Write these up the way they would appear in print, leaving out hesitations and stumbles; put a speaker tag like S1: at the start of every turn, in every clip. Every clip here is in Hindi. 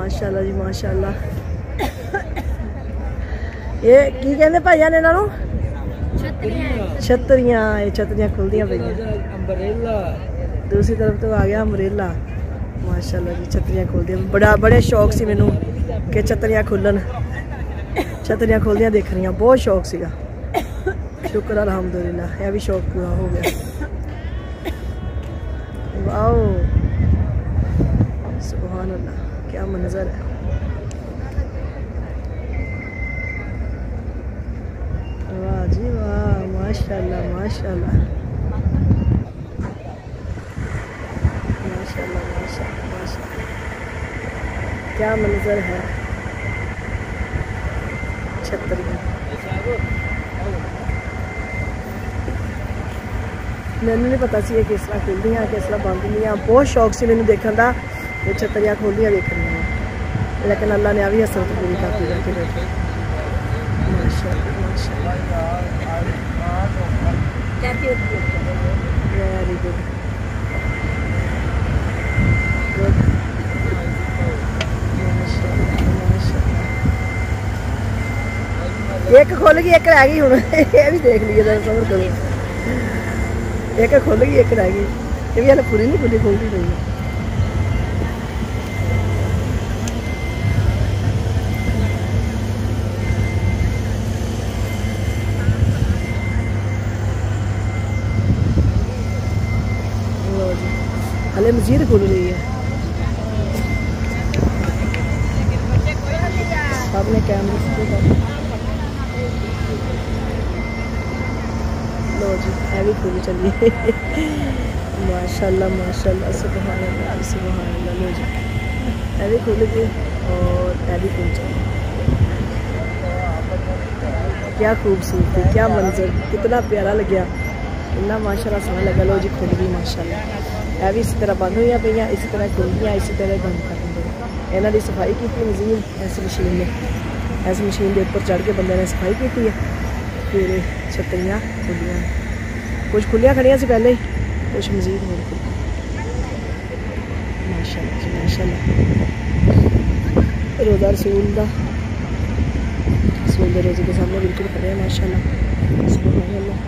S1: माशाल्लाह जी माशाल्लाह। ये की कहते भाइया ने इन्हों छतरियां। ये छतरियां खुलदियां पईयां। दूसरी तरफ तो आ गया अम्ब्रेला। माशाल्लाह जी छतरियां खुलदियां। बड़े शौक सी मैनू कि छतरियां खुलन, छतरियां खुलदियां देखनियां बहुत शौक सीगा। शुक्र अल्हम्दुलिल्लाह यह भी शौक पूरा हो गया। वाओ सुभान अल्लाह क्या मंजर है। वाह जी वाह माशाल्लाह माशाल्लाह माशाल्लाह माशाल्लाह माशाल्लाह क्या मंजर है। छतरियां मैंने नहीं पता सी किस तरह खुलदियां किस तरह बंद होंदियां। बहुत शौक से मैंने देखने का ये छतरियां खुलदियां देखनियां, लेकिन अल्लाह ने आ भी हसरत पूरी कर दी बैठे बैठे। माशाल्लाह माशाल्लाह वेरी गुड गुड माशाल्लाह। एक खुल गई एक रह गई, हुण ये भी देख लीजिए सबर करो। एक खुल गई एक रह गई, ये भी हाले पूरी नहीं खुली, खुलती पई है। हाले मजीद खुल रही है। सबने कैमरे से लो जी है भी खुली चलिए। माशाल्लाह माशाल्लाह सुभान अल्लाह सुभान अल्लाह। लो जी है भी खुल गई और है भी खुल चली। क्या खूबसूरती क्या मंजर कितना प्यारा लग्या, इतना माशाल्लाह सोहना लगा। लो जी खुल गई माशाल्लाह। है भी इसी तरह बंद हुई पई, इसी तरह खुलदियां इसी तरह बंद कर देंगे। इन्हों की सफाई की मजीद इस मशीन ने, इस मशीन के ऊपर चढ़ के बंदे ने सफाई की है। फिर छतरियां खुलियां, कुछ खुलियां खड़ियां से पहले ही, कुछ मजीद हो खुल। माशाल्लाह जी माशाल्लाह। रोज़ा रसूल का रसूल के रोज़े के सामने बिल्कुल खड़े हैं माशाल्लाह सुभान अल्लाह।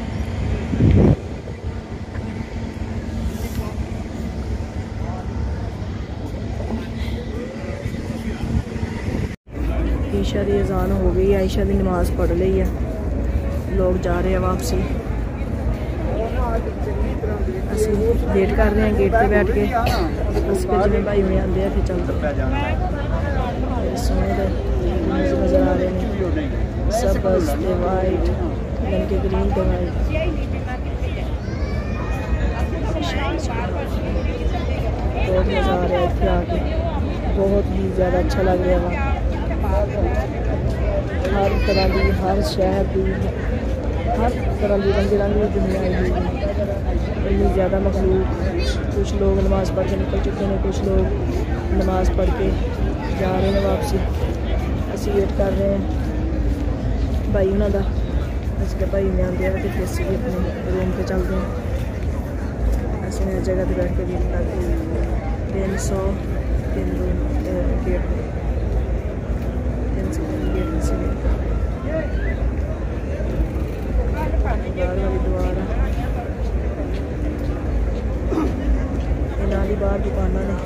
S1: ईशा की अजान हो गई है, ईशा की नमाज पढ़ ली है, लोग जा रहे हैं वापसी। असं वेट कर रहे हैं गेट पे बैठ के, बस फिर जिन्हें भाई में आते हैं फिर चलते सोने नज़र आ रहे हैं सब बस वाइट यानी कि ग्रीन तो वाइट। बहुत मज़ा आ रहा है इतने आके, बहुत ही ज़्यादा अच्छा लग रहा है वहाँ। हर तरह की हर शहर की हर तरह की रंग बिरंगी दुनिया आई हुई है, इतनी ज़्यादा मखलूक। कुछ लोग नमाज़ पढ़ के निकल चुके हैं, कुछ लोग नमाज़ पढ़ के जा रहे हैं वापसी। असी वेट कर रहे हैं भाई उन्होंने, अस भाई में आते हैं तो फिर असी अपने रूम पर चलते हैं। असं इस जगह पर बैठ के वेट करते 303 रूम गेट बाहर दुकाना ने।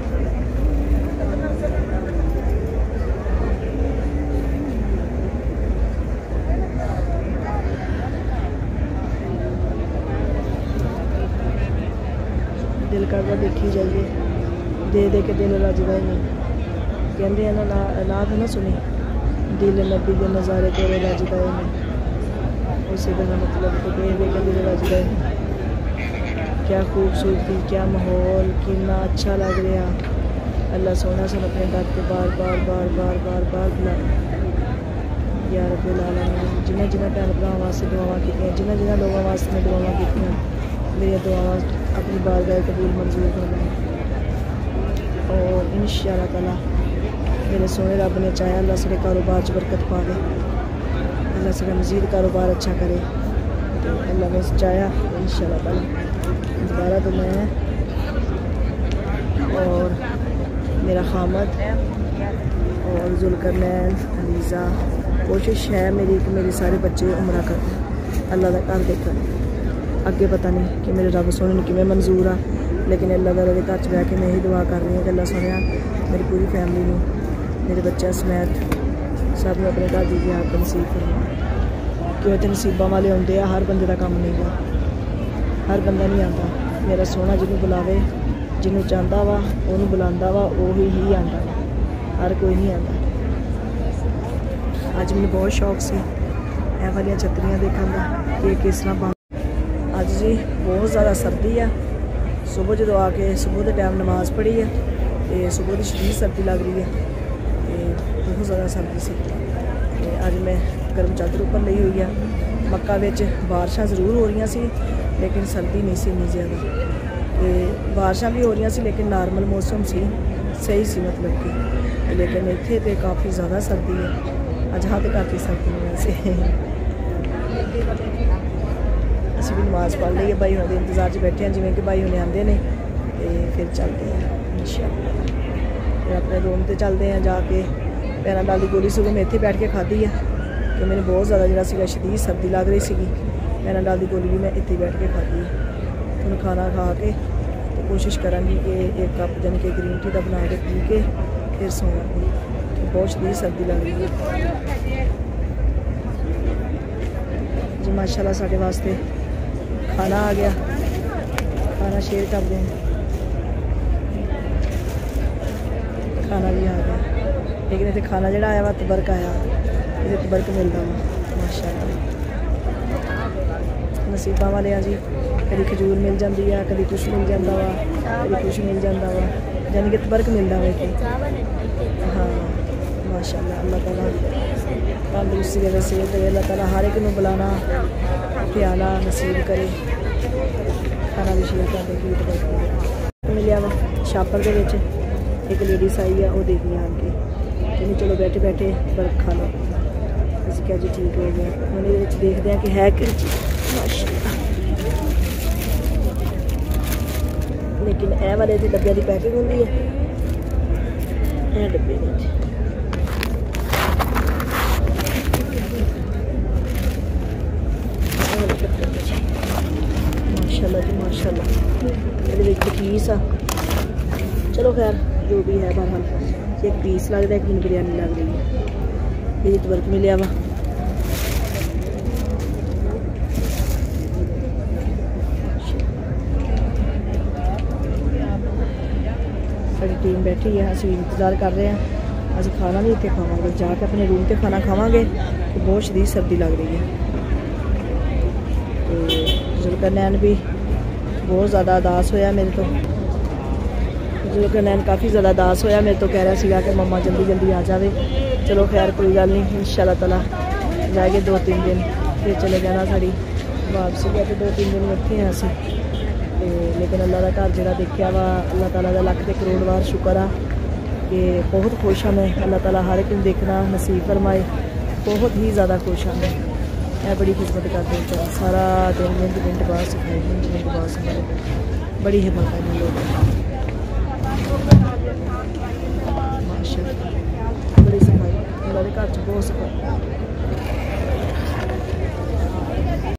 S1: दिल करता देखी जाइए, दे दे के दिल रजदा ही नहीं। कहते हैं ना नाथ ना सुनी, दिल नबी के नज़ारे तेरे रजदा ही नहीं। उसी तरह मतलब तो दे दे के दिल रजदा ही नहीं। क्या खूबसूरती क्या माहौल कितना अच्छा लग रहा। अल्लाह सोना सन अपने दर के बार बार बार बार बार बार बुला या रब्बुल आलमीन। जिन्हें जिन्हें भैन भरावां वास्ते दुआवां कीतियां, जिन्हें जिन्हें लोगों वास्ते मैं दुआवां कीतियां, मेरी दुआवां अपनी बारगाह कबूल मंजूर करवाएं। और इंशाअल्लाह ताला मेरे सोने रब ने चाहा अल्लाह सारे कारोबार च बरकत पावे, अल्लाह सारा मजीद कारोबार अच्छा करे। तो अल्लाह ने चाहा इंशाअल्लाह ताला दोबारा तो मैं और मेरा खामद और जुल्करनैन, अलीज़ा। कोशिश है मेरी कि मेरे सारे बच्चे उम्रा कर अल्लाह का घर देखन। अगे पता नहीं कि मेरे रब सोने ने किवें मंजूर आ, लेकिन अल्लाह ताला के घर च बह के मैं यही दुआ कर रही हूँ कि अल्लाह सोने मेरी पूरी फैमिली में, मेरे बच्चे समेत सब में अपने घर की जियारत नसीब करवा। क्यों तो नसीबा वाले आते हैं, हर बंदे का काम नहीं गा, हर बंदा नहीं आता। मेरा सोना जिन्होंने बुलावे, जिन्होंने चाहता वा उन्होंने बुलाता वा, वही ही आता वा, हर कोई नहीं आता। अज मैंने बहुत शौक से ए वाली छतरियाँ देखने का कि किस तरह बन। अज जी बहुत ज़्यादा सर्दी है। सुबह जो आके सुबह के टाइम नमाज पढ़ी है तो सुबह की शदीद सर्दी लग रही है, तो बहुत ज़्यादा सर्दी सी। अज मैं गर्म चादर ऊपर ली हुई है। मक्का विच बारिशां जरूर हो रही सी, लेकिन सर्दी नहीं सी इन्नी ज़्यादा। बारिशां भी हो रही सी लेकिन नॉर्मल मौसम सी, सही सी मतलब कि। लेकिन इत्थे तो काफ़ी ज़्यादा सर्दी है। अज हाँ तो काफ़ी सर्दी है वैसे। असीं भी नमाज पढ़ ली है, भाई होने के इंतजार च बैठे हैं, जिवें कि भाई होने आते हैं तो फिर चलते हैं इंशाअल्लाह। फिर अपने रूम से चलते हैं जाके। पैराडाल की गोली सुबह मैं इत्थे बैठ के खाधी है कि मैंने बहुत ज़्यादा जो शदीद सर्दी लग रही सी। पैराडाल की गोली भी मैं इत्थे बैठ के खाधी है। हम खाना खा के तो कोशिश करांगी कि एक कप जानी कि ग्रीन टी का बना के पी के फिर सोवांगी। बहुत शदीद सर्दी लग रही है जी। माशाल्लाह साढ़े वास्ते खाना आ गया, खाना शेयर कर दें। खाना भी आ गया, लेकिन इतने खाना जो आया वा तबरक आया, इसे तबरक मिलता वा माशाअल्लाह। नसीबा वाले हैं जी, कभी खजूर मिल जाती है, कभी कुछ मिल जाता वा, कभी कुछ मिल जाता वा, यानी कि तबरक मिलता वा कि हाँ माशाअल्लाह। अल्लाह ताला तंदुरुस्ती दे, सेहत दे। अल्लाह ताला हर एक नूं बुलाना प्याला नसीब करे। खाना भी शेयर कर देगी तबरक मिलिया वा। छापर दे विच एक लेडीज आई है, वो देखनी आके कहनी चलो बैठे बैठे बर्फ खा लो। असं क्या जी ठीक हो गया। हम ये देखते हैं कि है कि माशाअल्लाह। लेकिन ए वाले तो डब्बे की पैकिंग होंगी है, ए डब्बे नहीं माशाअल्लाह जी माशाअल्लाह। ये पीस आ, चलो खैर जो भी है बहरहाल एक पीस लग रहा है, कि बिरयानी लग रही है। ये तबरक मिलिया वा। सारी टीम बैठी है, असं इंतज़ार कर रहे हैं। अस खाना भी इतने खावे, जाके अपने रूम पर खाना खावे तो बहुत शदीद सर्दी लग रही है। तो जुल्करनैन भी बहुत ज़्यादा उदास होया मेरे तो। जुल्करनैन काफ़ी ज़्यादा उदास होया मेरे तो, कह रहा सीगा कि मम्मा जल्दी जल्दी आ जाए। चलो खैर कोई गल नहीं, इंशाअल्लाह ताला जाएंगे 2-3 दिन फिर चले जाना। साड़ी वापसी है तो 2-3 दिन इत्थे हैं असीं। लेकिन अल्लाह का घर जो देखा वा, अल्लाह ताला का लख ते करोड़ बार शुक्र आ कि बहुत खुश हाँ मैं। अल्लाह ताला हर एक देखना नसीब फरमाए, बहुत ही ज़्यादा खुश हाँ मैं। बड़ी खिदमत करते हैं, सारा दिन मिनट बाद सिखाए, मिनट बाद सिखाए। बड़ी हिम्मत है लोग माशाअल्लाह, बड़ी सफाई। मेरे घर च बहुत सफाई।